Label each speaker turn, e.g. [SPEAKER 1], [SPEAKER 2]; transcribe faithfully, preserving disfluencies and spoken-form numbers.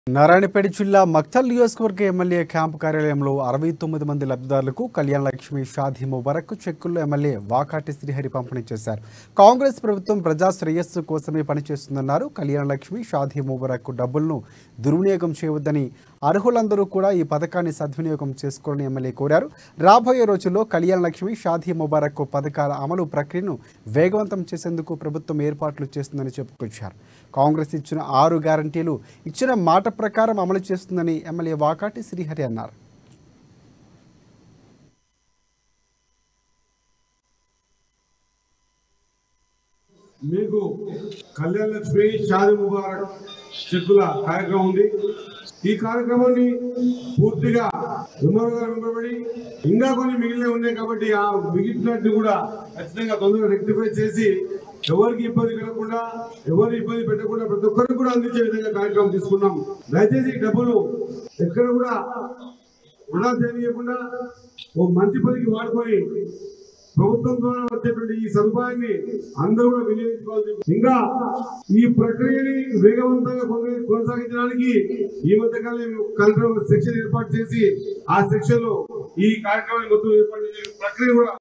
[SPEAKER 1] నారాయణపేట జిల్లా మక్తల్ నియోజకవర్గ MLA camp కార్యాలయంలో అరవై తొమ్మిది మంది లబ్ధిదారులకు కళ్యాణ లక్ష్మి షాదీ ముబారక్ చెక్కుల్లో ఎమ్మెల్యే వాకాటి శ్రీహరి పంపిణీ చేశారు. కాంగ్రెస్ ప్రభుత్వం ప్రజా శ్రేయస్సు కోసమే పనిచేస్తుందన్నారు. కళ్యాణ లక్ష్మి షాదీ ముబారక్ డబ్బులను దుర్వినియోగం చేయవద్దని, అర్హులందరూ కూడా ఈ పథకాన్ని సద్వినియోగం చేసుకోవాలని ఎమ్మెల్యే కోరారు. రాబోయే రోజుల్లో కళ్యాణ లక్ష్మి షాదీ ముబారక్ పథకాల అమలు ప్రక్రియను వేగవంతం చేసేందుకు ప్రభుత్వం ఏర్పాట్లు చేస్తుందని చెప్పుకొచ్చారు. కాంగ్రెస్ ఇచ్చిన ఆరు గ్యారంటీలు ఇచ్చిన మాట ప్రకారం అమలు చేస్తుందని ఎమ్మెల్యే వాకాటి శ్రీహరి అన్నారు.
[SPEAKER 2] మీకు కళ్యాణ లక్ష్మి షాదీ ముబారక్ చెక్కుల కార్యక్రమం ఉంది. ఈ కార్యక్రమాన్ని పూర్తిగా విమర్శగా వెంబడి ఇంకా కొన్ని మిగిలిన ఉన్నాయి కాబట్టి ఆ మిగిలినట్టు కూడా ఖచ్చితంగా తొందరగా రెక్టిఫై చేసి ఎవరికి ఇబ్బంది కలగకుండా, ఎవరిని ఇబ్బంది పెట్టకుండా ప్రతి ఒక్కరికి కూడా అందించే విధంగా కార్యక్రమం తీసుకున్నాం. దయచేసి డబ్బులు ఎక్కడ కూడా వృధా చేయకుండా ఓ మంచి పనికి వాడుకొని ప్రభుత్వం ద్వారా వచ్చేటువంటి ఈ సదుపాయాన్ని అందరూ కూడా వినియోగించుకోవాలి. ఇంకా ఈ ప్రక్రియని వేగవంతంగా కొనసాగించడానికి ఈ మధ్య కాలం కలెక్టర్ సెక్షన్ ఏర్పాటు చేసి ఆ సెక్షన్ లో ఈ కార్యక్రమాన్ని మొత్తం ఏర్పాటు చేసే ప్రక్రియ కూడా